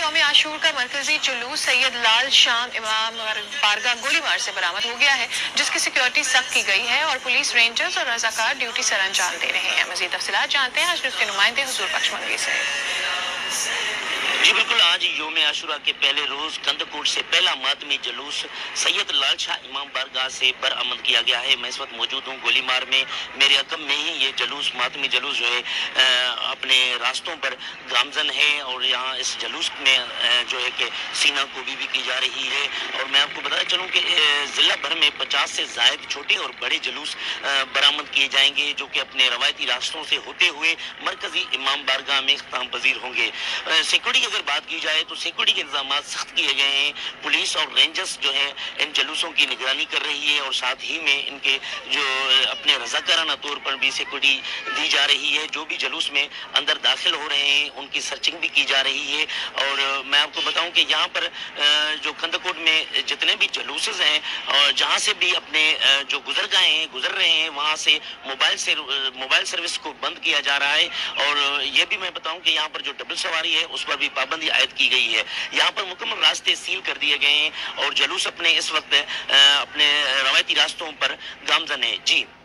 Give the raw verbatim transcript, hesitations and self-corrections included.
यौम आशूर का मरकजी जुलूस सैयद लाल शाम इमाम बारगाह गोलीमार से बरामद हो गया है, जिसकी सिक्योरिटी सख्त की गई है और पुलिस, रेंजर्स और रजाकार ड्यूटी सर अंजाम दे रहे हैं। मजीद तफसीलात जानते हैं आज के नुमाइंदे हुजूर बख्श मंगी से। जी बिल्कुल, आज यौम आशूरा के पहले रोज कंदकोट से पहला मातमी जुलूस सैयद लाल शाह इमाम बारगाह से बरामद किया गया है। मैं इस वक्त मौजूद हूँ गोलीमार में। मेरे अकब में ही ये जुलूस मातमी जुलूस जो है अपने रास्तों पर गामजन है और यहाँ इस जुलूस में जो है कि सीना गोभी भी की जा रही है। और मैं आपको बताना चलूँ कि ज़िला भर में पचास से ज़ायद छोटे और बड़े जुलूस बरामद किए जाएंगे, जो कि अपने रवायती रास्तों से होते हुए मरकजी इमाम बारगाह में इख्तिताम पजीर होंगे। सिक्योरिटी अगर बात की जाए तो सिक्योरिटी के इंतजाम सख्त किए गए हैं। पुलिस और रेंजर्स जो है इन जुलूसों की निगरानी कर रही है और साथ ही में इनके जो अपने रजाकाराना तौर पर भी सिक्योरिटी दी जा रही है। जो भी जुलूस में अंदर दाखिल हो रहे हैं उनकी सर्चिंग भी की जा रही है। और मैं आपको बताऊं कि यहाँ पर जो कंदकोट में जितने भी जुलूस हैं और जहाँ से भी अपने जो गुजर गए हैं गुजर रहे हैं वहाँ से मोबाइल से मोबाइल सर्विस को बंद किया जा रहा है। और ये भी मैं बताऊं कि यहाँ पर जो डबल सवारी है उस पर भी पाबंदी आयद की गई है। यहाँ पर मुकम्मल रास्ते सील कर दिए गए हैं और जुलूस अपने इस वक्त अपने रवायती रास्तों पर गामजन है। जी।